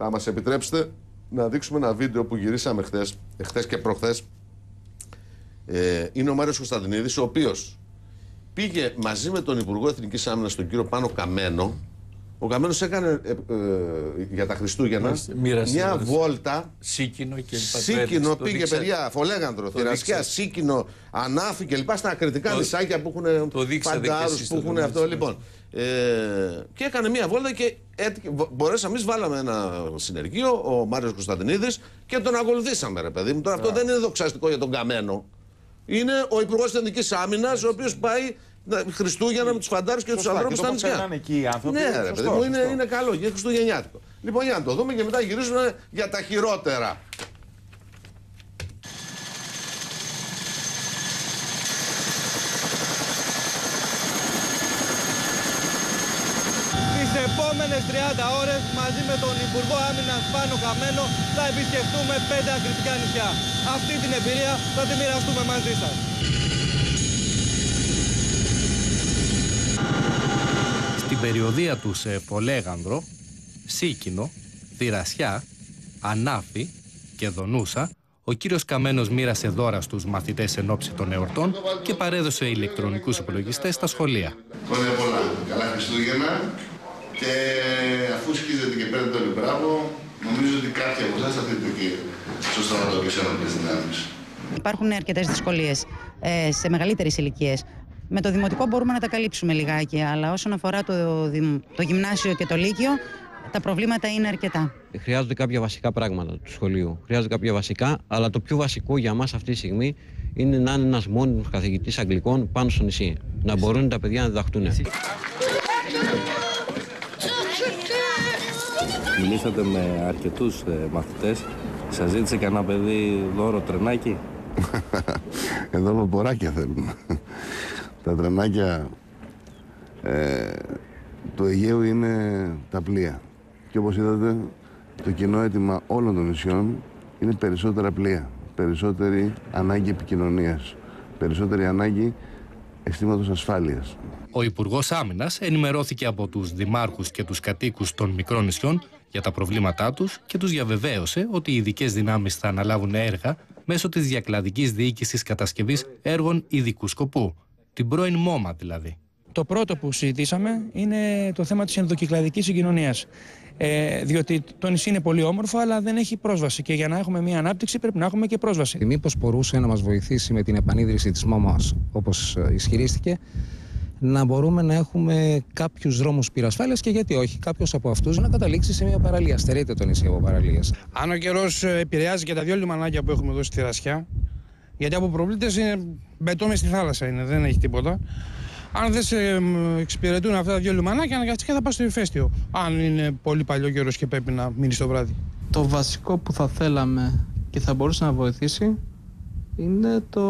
Θα μας επιτρέψετε να δείξουμε ένα βίντεο που γυρίσαμε χθες και προχθές. Είναι ο Μάριος Κωνσταντινίδης, ο οποίος πήγε μαζί με τον Υπουργό Εθνικής Άμυνας, τον κύριο Πάνο Καμένο. Ο Καμένος έκανε για τα Χριστούγεννα μια βόλτα. Σίκινο και Σίκινο πήγε, παιδιά, Φολέγανδρο, Θηρασκιά, Σίκινο, Ανάφη και λοιπά, στα ακριτικά νησάκια που έχουν φαντάρους, που έχουν αυτό. Λοιπόν, και έκανε μια βόλτα και μπορέσαμε, εμείς βάλαμε ένα συνεργείο, ο Μάριος Κωνσταντινίδης, και τον ακολουθήσαμε, ρε παιδί μου. Τώρα αυτό δεν είναι δοξαστικό για τον Καμένο. Είναι ο Υπουργός της Εθνικής Άμυνας, ο οποίος πάει Χριστούγεννα με τους φαντάρους και τους ανθρώπους στα νησιά. Ναι, ρε παιδί μου, είναι καλό, είναι χριστουγεννιάτικο. Λοιπόν, για να το δούμε και μετά γυρίζουμε για τα χειρότερα. Τις επόμενες 30 ώρες, μαζί με τον Υπουργό Άμυνας Πάνο Καμένο, θα επισκεφτούμε 5 ακριτικά νησιά. Αυτή την εμπειρία θα τη μοιραστούμε μαζί σας. Στην περιοδεία του σε Φολέγανδρο, Σίκινο, Θηρασιά, Ανάφη και Δονούσα, ο κύριος Καμένος μοίρασε δώρα στους μαθητές εν ώψη των εορτών και παρέδωσε ηλεκτρονικούς υπολογιστές στα σχολεία. Χρόνια πολλά. Καλά Χριστούγεννα. Και αφού σκίζετε και παίρνετε όλοι μπράβο, νομίζω ότι κάποιοι από εσάς θα δείτε και στο στρατό και σε ενόπλες δυνάμεις. Υπάρχουν αρκετές δυσκολίες σε μεγαλύτερες ηλικίες. Με το δημοτικό μπορούμε να τα καλύψουμε λιγάκι, αλλά όσον αφορά το γυμνάσιο και το λύκειο, τα προβλήματα είναι αρκετά. Χρειάζονται κάποια βασικά πράγματα του σχολείου. Χρειάζονται κάποια βασικά, αλλά το πιο βασικό για μας αυτή τη στιγμή είναι να είναι ένας μόνιμος καθηγητής Αγγλικών πάνω στο νησί. Να μπορούν τα παιδιά να διδαχτούν. Μιλήσατε με αρκετούς μαθητές. Σας ζήτησε κανένα παιδί δώρο τρενάκι? Εδώ βαποράκια θέλουμε. Τα τρενάκια του Αιγαίου είναι τα πλοία. Και όπως είδατε, το κοινό αίτημα όλων των νησιών είναι περισσότερα πλοία. Περισσότερη ανάγκη επικοινωνίας. Περισσότερη ανάγκη αισθήματος ασφάλειας. Ο Υπουργός Άμυνας ενημερώθηκε από τους δημάρχους και τους κατοίκους των μικρών νησιών για τα προβλήματά τους και τους διαβεβαίωσε ότι οι ειδικές δυνάμεις θα αναλάβουν έργα μέσω της διακλαδικής διοίκησης κατασκευής έργων ειδικού σκοπού. Την πρώην ΜΟΜΑ δηλαδή. Το πρώτο που συζητήσαμε είναι το θέμα της ενδοκυκλαδικής συγκοινωνίας. Διότι το νησί είναι πολύ όμορφο, αλλά δεν έχει πρόσβαση. Και για να έχουμε μια ανάπτυξη πρέπει να έχουμε και πρόσβαση. Μήπως μπορούσε να μας βοηθήσει με την επανίδρυση της ΜΟΜΑς, όπως ισχυρίστηκε, να μπορούμε να έχουμε κάποιους δρόμους πυρασφάλειας και γιατί όχι, κάποιος από αυτούς να καταλήξει σε μια παραλία. Στερείται το νησί από παραλίες. Αν ο καιρός επηρεάζει και τα δύο λιμανάκια που έχουμε εδώ στη Θηρασιά, γιατί από προβλήτες είναι μπετό μες στη θάλασσα, δεν έχει τίποτα. Αν δεν σε εξυπηρετούν αυτά τα δύο λιμανάκια, αναγκαστικά θα πας στο ηφαίστειο. Αν είναι πολύ παλιό καιρός και πρέπει να μείνει το βράδυ. Το βασικό που θα θέλαμε και θα μπορούσε να βοηθήσει είναι το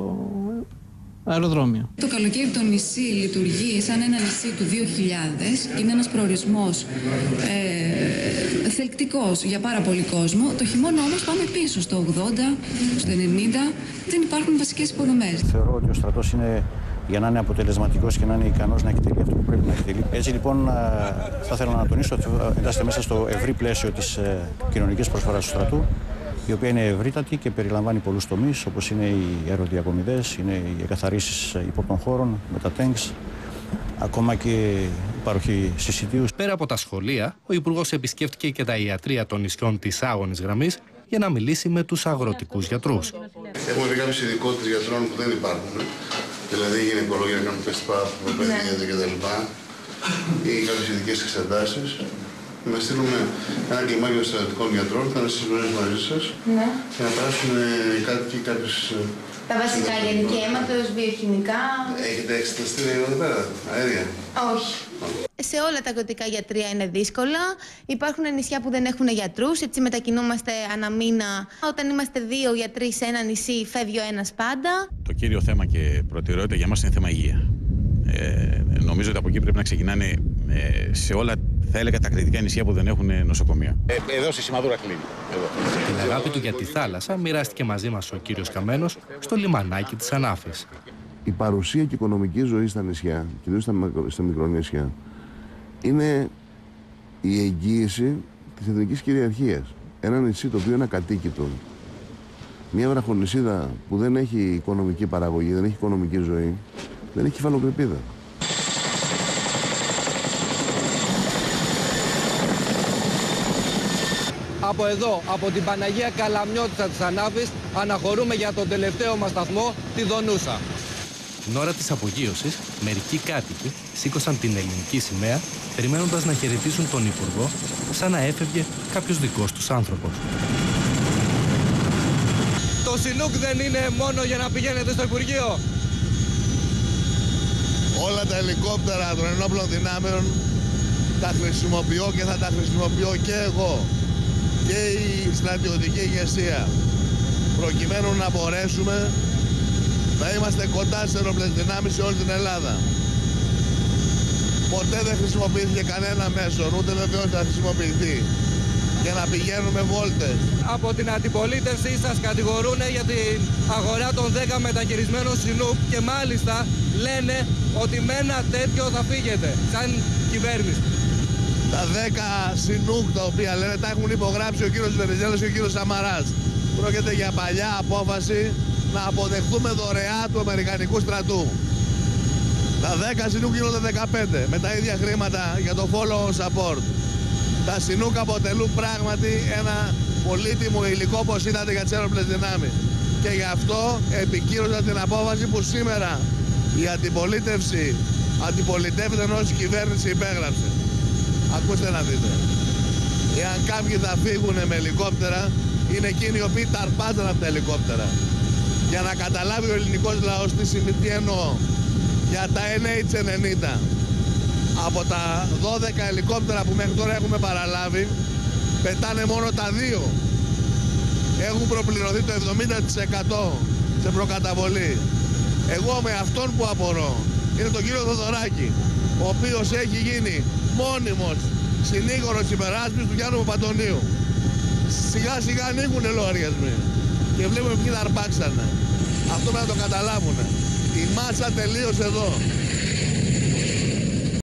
αεροδρόμιο. Το καλοκαίρι το νησί λειτουργεί σαν ένα νησί του 2000. Είναι ένας προορισμός θελκτικός για πάρα πολύ κόσμο. Το χειμώνα όμως πάμε πίσω στο 80, στο 90. Δεν υπάρχουν βασικές υποδομές. Θεωρώ ότι ο στρατός είναι για να είναι αποτελεσματικός και να είναι ικανός να εκτελεί αυτό που πρέπει να εκτελεί. Έτσι λοιπόν θα ήθελα να τονίσω ότι εντάσσεται μέσα στο ευρύ πλαίσιο της κοινωνικής προσφοράς του στρατού, η οποία είναι ευρύτατη και περιλαμβάνει πολλούς τομείς, όπως είναι οι αεροδιακομιδές, είναι οι εκαθαρίσεις υπόπτων χώρων με τα τέγκς, ακόμα και η παροχή συσιτίου. Πέρα από τα σχολεία, ο Υπουργός επισκέφτηκε και τα ιατρεία των νησιών της Άγωνης Γραμμής για να μιλήσει με τους αγροτικούς γιατρούς. Έχουμε δει κάποιες ειδικότητες γιατρών που δεν υπάρχουν. Δηλαδή γυναικολόγια, κάνουν τεστ που παιδίεται κτλ. Ή κάποιες ειδικές εξετάσεις. Να στείλουμε ένα κλιμάκιο στρατιωτικών γιατρών, θα είναι συμπληρώσει μαζί σας. Ναι. Και να περάσουμε κάποιες. Τα βασικά γενική αίματος, βιοχημικά. Έχετε εξεταστήρια εδώ πέρα, αέρια? Όχι. Σε όλα τα αγροτικά γιατρεία είναι δύσκολα. Υπάρχουν νησιά που δεν έχουν γιατρούς, έτσι μετακινούμαστε ανά μήνα. Όταν είμαστε 2 γιατροί σε ένα νησί, φεύγει ο ένας πάντα. Το κύριο θέμα και προτεραιότητα για μας είναι θέμα υγεία. Νομίζω ότι από εκεί πρέπει να ξεκινάνε σε όλα, θα έλεγα, τα ακριτικά νησιά που δεν έχουν νοσοκομεία. Εδώ στη Σιμαδούρα κλείνει. Την αγάπη του για τη θάλασσα μοιράστηκε μαζί μας ο κύριος Καμένος στο λιμανάκι της Ανάφης. Η παρουσία και η οικονομική ζωή στα νησιά, κυρίως στα μικρονήσια, είναι η εγγύηση της εθνικής κυριαρχίας. Ένα νησί το οποίο είναι ακατοίκητο, μια βραχονησίδα που δεν έχει οικονομική παραγωγή, δεν έχει οικονομική ζωή, δεν έχει κεφαλοκρηπίδα. Από εδώ, από την Παναγία Καλαμιώτισσα της Ανάβης, αναχωρούμε για τον τελευταίο μας σταθμό, τη Δονούσα. Την ώρα της απογείωσης, μερικοί κάτοικοι σήκωσαν την ελληνική σημαία, περιμένοντας να χαιρετήσουν τον Υπουργό, σαν να έφευγε κάποιος δικός τους άνθρωπος. Το Σινούκ δεν είναι μόνο για να πηγαίνετε στο Υπουργείο. Όλα τα ελικόπτερα των ενόπλων δυνάμεων τα χρησιμοποιώ και θα τα χρησιμοποιώ και εγώ και η στρατιωτική ηγεσία, προκειμένου να μπορέσουμε να είμαστε κοντά στις ενόπλες δυνάμεις σε όλη την Ελλάδα. Ποτέ δεν χρησιμοποιήθηκε κανένα μέσο, ούτε βεβαίως θα χρησιμοποιηθεί, για να πηγαίνουμε βόλτες. Από την αντιπολίτευση σας κατηγορούν για την αγορά των 10 μεταχειρισμένων Σινούκ και μάλιστα λένε ότι με ένα τέτοιο θα φύγετε, σαν κυβέρνηση. Τα 10 Σινούκ τα οποία λένε τα έχουν υπογράψει ο κύριος Βενιζέλος και ο κύριος Σαμαράς. Πρόκειται για παλιά απόφαση να αποδεχτούμε δωρεά του Αμερικανικού στρατού. Τα 10 Σινούκ γίνονται 15 με τα ίδια χρήματα για το follow support. Τα Σινούκ αποτελούν πράγματι ένα πολύτιμο υλικό, όπως είδατε, για τις ένοπλες δυνάμεις. Και γι' αυτό επικύρωσα την απόφαση που σήμερα η αντιπολίτευση αντιπολιτεύεται ενώ η κυβέρνηση υπέγραψε. Ακούστε να δείτε. Εάν κάποιοι θα φύγουν με ελικόπτερα, είναι εκείνοι οι οποίοι ταρπάζαν από τα ελικόπτερα. Για να καταλάβει ο ελληνικός λαός τι εννοώ. Για τα NH-90. Από τα 12 ελικόπτερα που μέχρι τώρα έχουμε παραλάβει, πετάνε μόνο τα 2. Έχουν προπληρωθεί το 70% σε προκαταβολή. Εγώ με αυτόν που απορώ είναι τον κύριο Θοδωράκη, ο οποίος έχει γίνει μόνιμος συνήγορος υπεράσπισης του Γιάννου Παπαντονίου. Σιγά σιγά ανοίγουνε λογαριασμοί και βλέπουμε ποιοι θα αρπάξανε. Αυτό πρέπει να το καταλάβουνε. Η μάτσα τελείωσε εδώ.